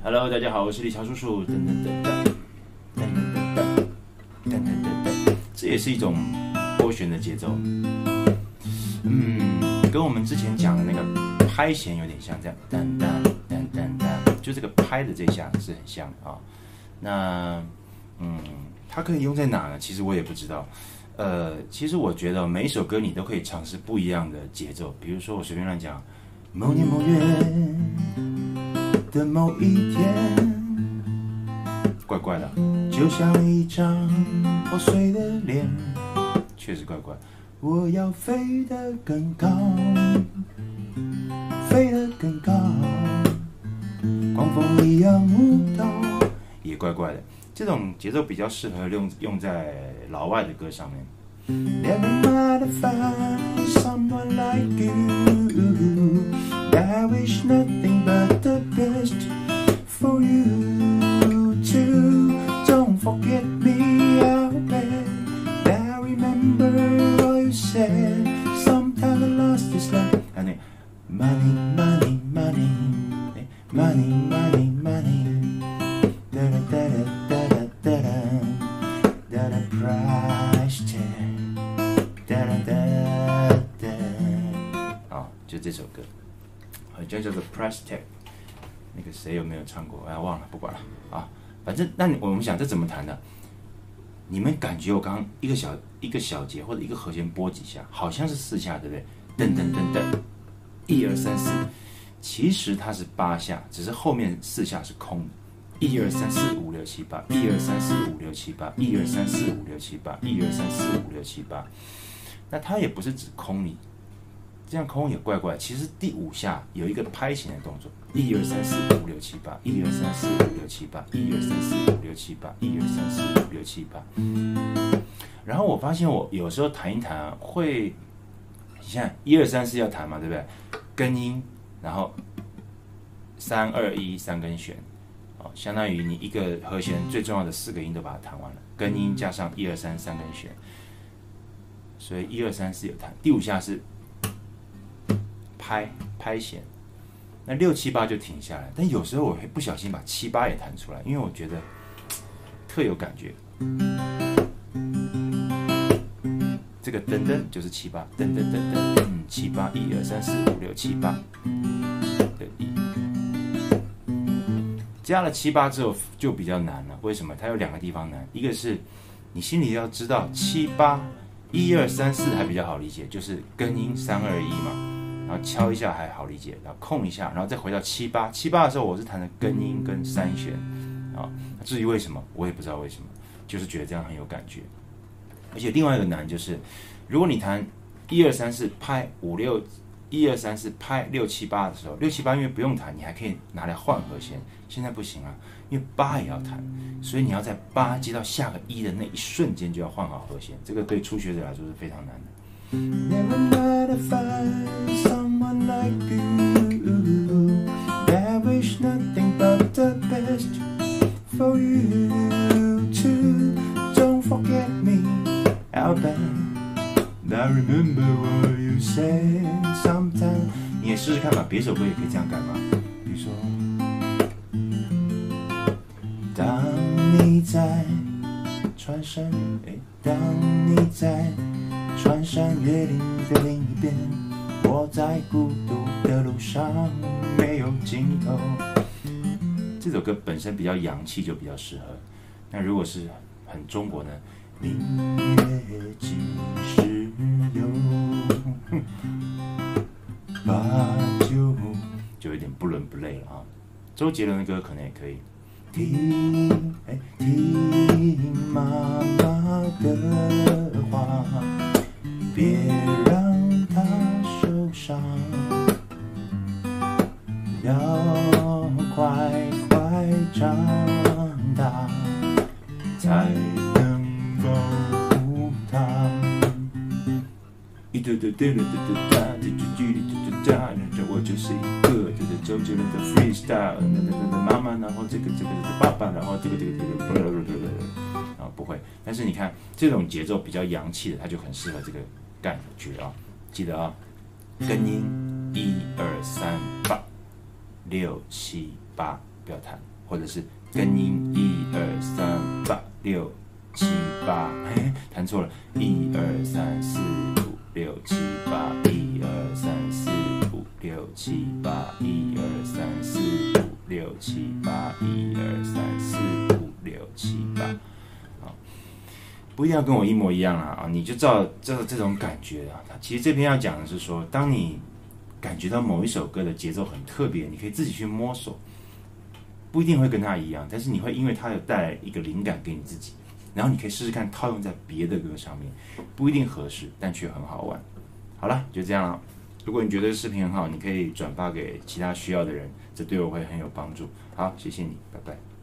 Hello， 大家好，我是李乔叔叔。噔噔噔噔噔噔噔噔噔噔，这也是一种拨弦的节奏。跟我们之前讲的那个拍弦有点像，这样噔噔噔噔噔，就这个拍的这下是很像啊。那它可以用在哪呢？其实我也不知道。其实我觉得每一首歌你都可以尝试不一样的节奏。比如说我随便乱讲，某年某月的某一天，怪怪的，就像一张破碎的脸，确实怪怪。我要飞得更高，飞得更高，狂风一样舞蹈，也怪怪的。这种节奏比较适合用在老外的歌上面。Never might have found someone like you. I wish nothing but the best for you too. Don't forget me out there. I remember all you said. Sometimes I lost this love. Money, money, money, money, money, money. Da da da da da da da da da price tag.就这首歌，好像叫做 Price Tag， 那个谁有没有唱过？忘了，不管了啊。反正那我们想这怎么弹呢？你们感觉我刚刚一个小节或者一个和弦拨几下，好像是4下，对不对？噔噔噔噔，1、2、3、4，其实它是8下，只是后面4下是空的。1、2、3、4、5、6、7、8，1、2、3、4、5、6、7、8，1、2、3、4、5、6、7、8，1、2、3、4、5、6、7、8。那它也不是只空你。这样空也怪怪，其实第5下有一个拍弦的动作，1、2、3、4、5、6、7、8，1、2、3、4、5、6、7、8，1、2、3、4、5、6、7、8，1、2、3、4、5、6、7、8。然后我发现我有时候弹一弹会，你看1、2、3、4要弹嘛，对不对？根音，然后3、2、1 3根弦，相当于你一个和弦最重要的4个音都把它弹完了，根音加上1、2、3 3根弦，所以1、2、3、4有弹，第5下是。拍弦，那6、7、8就停下来，但有时候我会不小心把7、8也弹出来，因为我觉得特有感觉。这个噔噔就是7、8，噔噔噔噔，7、8，1、2、3、4、5、6、7、8的1，加了7、8之后就比较难了。为什么？它有2个地方难，一个是你心里要知道7、8、1、2、3、4还比较好理解，就是根音3、2、1嘛。然后敲一下还好理解，然后空一下，然后再回到7、8。7、8的时候，我是弹的根音跟3弦，至于为什么，我也不知道为什么，就是觉得这样很有感觉。而且另外一个难就是，如果你弹1、2、3、4拍5、6，1、2、3、4拍6、7、8的时候，6、7、8因为不用弹，你还可以拿来换和弦。现在不行啊，因为8也要弹，所以你要在8接到下个1的那一瞬间就要换好和弦，这个对初学者来说是非常难的。Never might have found someone like you. I wish nothing but the best for you too. Don't forget me out there. I remember what you said. Sometimes 你也试试看吧，别首歌也可以这样改嘛。比如说，当你在穿山，当你在。穿山越岭的另一边，我在孤独的路上没有尽头。这首歌本身比较洋气，就比较适合。那如果是很中国呢？明月几时有？把酒就有点不伦不类了啊。周杰伦的歌可能也可以。听妈妈的话。别让他受伤，要快快长大，才能够护他。我就是一个周杰伦的 freestyle， 妈妈，然后这个爸爸，然后这个，然后不会。但是你看这种节奏比较洋气的，它就很适合这个感觉啊。记得啊，根音1、2、3、8、6、7、8，不要弹。 或者是根音1、2、3、8、6、7、8，弹错了，1、2、3、4、5、6、7、8，1、2、3、4、5、6、7、8，1、2、3、4、5、6、7、8，1、2、3、4、5、6、7、8。不一定要跟我一模一样啊，你就照这种感觉啊。其实这篇要讲的是说，当你感觉到某一首歌的节奏很特别，你可以自己去摸索，不一定会跟它一样，但是你会因为它有带来一个灵感给你自己，然后你可以试试看套用在别的歌上面，不一定合适，但却很好玩。好了，就这样了。如果你觉得视频很好，你可以转发给其他需要的人，这对我会很有帮助。好，谢谢你，拜拜。